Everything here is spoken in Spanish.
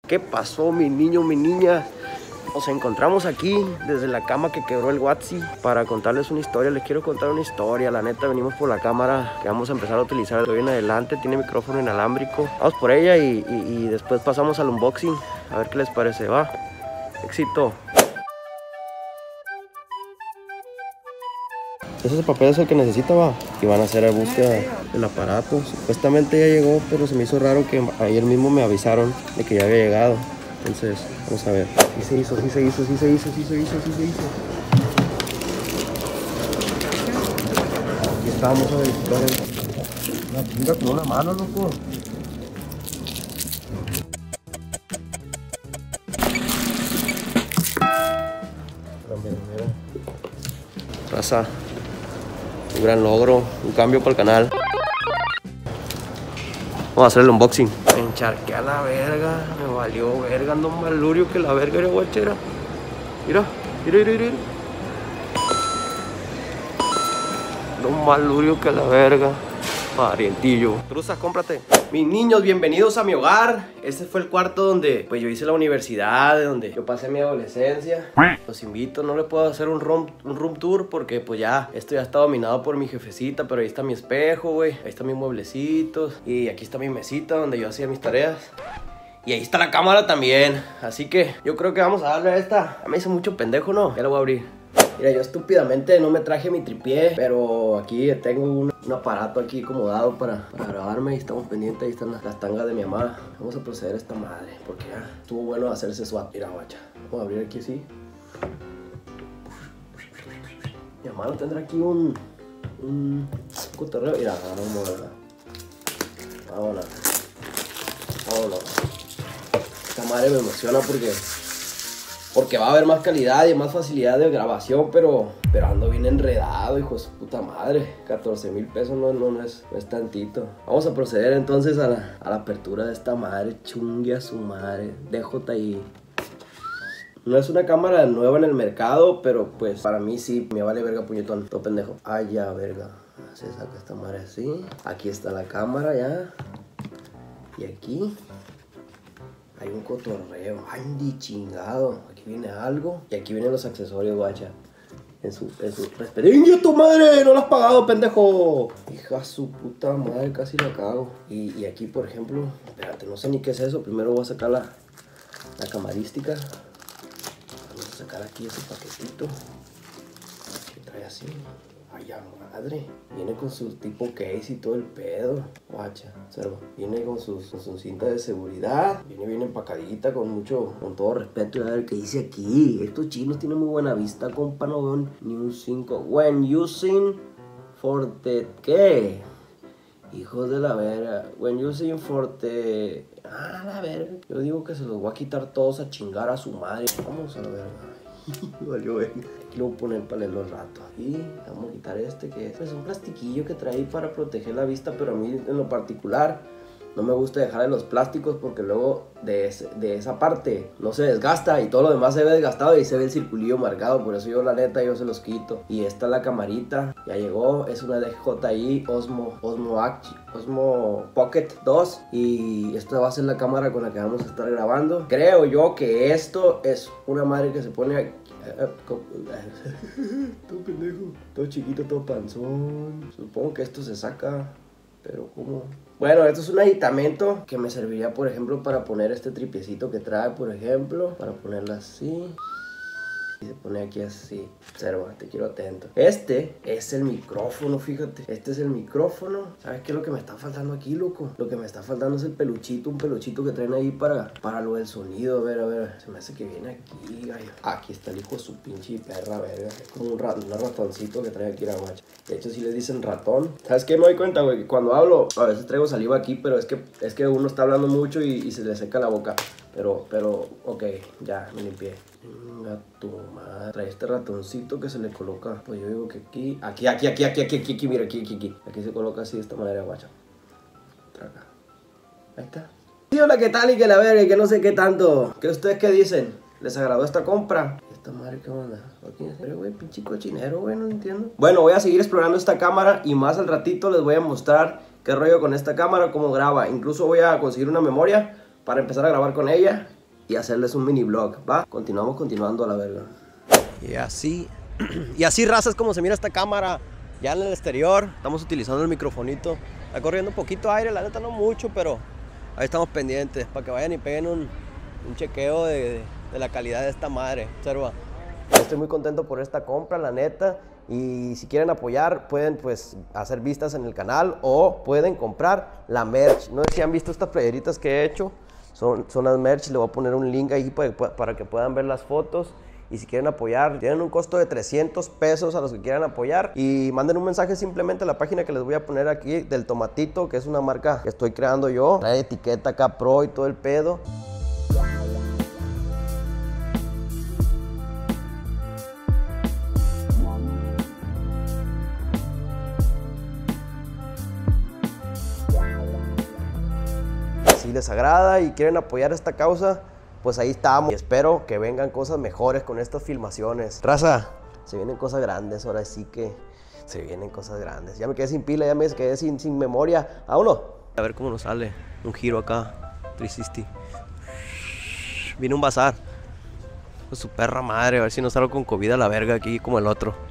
¿Qué pasó, mi niño, mi niña? Nos encontramos aquí desde la cama que quebró el Watsi para contarles una historia. Les quiero contar una historia. La neta, venimos por la cámara que vamos a empezar a utilizar de hoy en adelante. Tiene micrófono inalámbrico. Vamos por ella y después pasamos al unboxing. A ver qué les parece. Va. Éxito. Ese papel es el que necesita, va. Y van a hacer la búsqueda del aparato. Supuestamente ya llegó, pero se me hizo raro que ayer mismo me avisaron de que ya había llegado. Entonces, vamos a ver. Sí se hizo. Aquí está, vamos a verificar una pinga con una mano, loco. Mira. Raza. Un gran logro, un cambio para el canal. Vamos a hacer el unboxing. Me encharqué a la verga, me valió verga, ando más lurio que la verga, era guachera. Mira. Ando más lurio que la verga. Parientillo. Truzas, cómprate. Mis niños, bienvenidos a mi hogar. Este fue el cuarto donde pues yo hice la universidad, donde yo pasé mi adolescencia. Los invito, no le puedo hacer un room tour porque pues ya, esto ya está dominado por mi jefecita, pero ahí está mi espejo, güey. Ahí están mis mueblecitos. Y aquí está mi mesita donde yo hacía mis tareas. Y ahí está la cámara también. Así que yo creo que vamos a darle a esta. Me hizo mucho pendejo, ¿no? Ya lo voy a abrir. Mira, yo estúpidamente no me traje mi tripié, pero aquí tengo un aparato aquí acomodado para grabarme y estamos pendientes. Ahí están las tangas de mi mamá. Vamos a proceder a esta madre, porque ya estuvo bueno hacerse swap. Mira, guacha, vamos a abrir aquí así. Mi mamá no tendrá aquí un cotorreo. Mira, vámonos. Esta madre me emociona porque va a haber más calidad y más facilidad de grabación, pero ando bien enredado, hijo de su puta madre. 14,000 pesos no es tantito. Vamos a proceder entonces a la apertura de esta madre. Chungue a su madre. DJI. No es una cámara nueva en el mercado, pero pues para mí sí. Me vale verga, puñetón. Todo pendejo. Ay, ya, verga. Se saca esta madre así. Aquí está la cámara ya. Y aquí hay un cotorreo. Ay, chingado. Aquí viene algo. Y aquí vienen los accesorios, guacha. En su ¡Inge tu madre! ¡No lo has pagado, pendejo! Hija su puta madre, casi la cago. Y aquí, por ejemplo, espérate, no sé ni qué es eso. Primero voy a sacar la camarística. Vamos a sacar aquí ese paquetito que trae así. Ay, ya madre. Viene con su tipo case y todo el pedo. Guacha, observa. Viene con su cinta de seguridad. Viene bien empacadita con todo respeto. A ver qué dice aquí. Estos chinos tienen muy buena vista, compa. No veo ni un 5. When using for the... ¿Qué? Hijos de la verga. When using for the... Ah, la verga. Yo digo que se los voy a quitar todos a chingar a su madre. Vamos a la verga. Valió verga. Aquí lo voy a poner para leerlo al rato. Y vamos a quitar este que es pues un plastiquillo que trae para proteger la vista, pero a mí en lo particular no me gusta dejarle los plásticos porque luego de esa parte no se desgasta y todo lo demás se ve desgastado y se ve el circulillo marcado. Por eso yo la neta yo se los quito. Y esta es la camarita, ya llegó, es una DJI Osmo Pocket 2 y esta va a ser la cámara con la que vamos a estar grabando. Creo yo que esto es una madre que se pone aquí. Todo pendejo, todo chiquito, todo panzón. Supongo que esto se saca, pero ¿cómo? Bueno, esto es un aditamento que me serviría, por ejemplo, para poner este tripiecito que trae, por ejemplo, para ponerla así. Y se pone aquí así. Observa, te quiero atento. Este es el micrófono, fíjate. Este es el micrófono. ¿Sabes qué es lo que me está faltando aquí, loco? Lo que me está faltando es el peluchito. Un peluchito que traen ahí para lo del sonido. A ver. Se me hace que viene aquí, gallo. Aquí está el hijo de su pinche perra, verga. Es como un ratoncito que trae aquí la guacha. De hecho, si le dicen ratón. ¿Sabes qué? Me doy cuenta, güey, que cuando hablo, a veces traigo saliva aquí, pero es que uno está hablando mucho y se le seca la boca. Pero, ok, ya me limpié. Venga tu madre. Trae este ratoncito que se le coloca. Pues yo digo que aquí, mira, aquí. Aquí se coloca así de esta manera, guacha. Traca. Ahí está. Sí, hola, ¿qué tal? Y que la verga, y que no sé qué tanto. ¿Qué ustedes qué dicen? ¿Les agradó esta compra? Esta madre, ¿qué onda? Pero, güey, pinche cochinero, güey, no entiendo. Bueno, voy a seguir explorando esta cámara y más al ratito les voy a mostrar qué rollo con esta cámara, cómo graba. Incluso voy a conseguir una memoria para empezar a grabar con ella y hacerles un mini vlog, ¿va? Continuando a la verga. Y así raza es como se mira esta cámara ya en el exterior. Estamos utilizando el microfonito. Está corriendo un poquito aire, la neta no mucho, pero ahí estamos pendientes para que vayan y peguen un chequeo de la calidad de esta madre. Observa. Estoy muy contento por esta compra, la neta. Y si quieren apoyar, pueden pues hacer vistas en el canal o pueden comprar la merch. No sé si han visto estas playeritas que he hecho. Son las merch, le voy a poner un link ahí para que puedan ver las fotos. Y si quieren apoyar, tienen un costo de 300 pesos a los que quieran apoyar. Y manden un mensaje simplemente a la página que les voy a poner aquí del Tomatito, que es una marca que estoy creando yo. Trae etiqueta acá pro y todo el pedo. Si les agrada y quieren apoyar esta causa, pues ahí estamos. Y espero que vengan cosas mejores con estas filmaciones. Raza, se vienen cosas grandes, ahora sí que se vienen cosas grandes. Ya me quedé sin pila, ya me quedé sin memoria. ¡Vámonos! A ver cómo nos sale un giro acá, 360. Viene un bazar. Pues su perra madre, a ver si no salgo con COVID a la verga aquí como el otro.